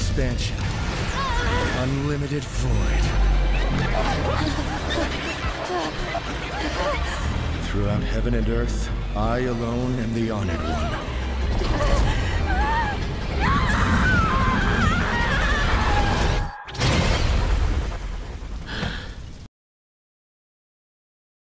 expansion. Unlimited void. Throughout heaven and earth, I alone am the honored one.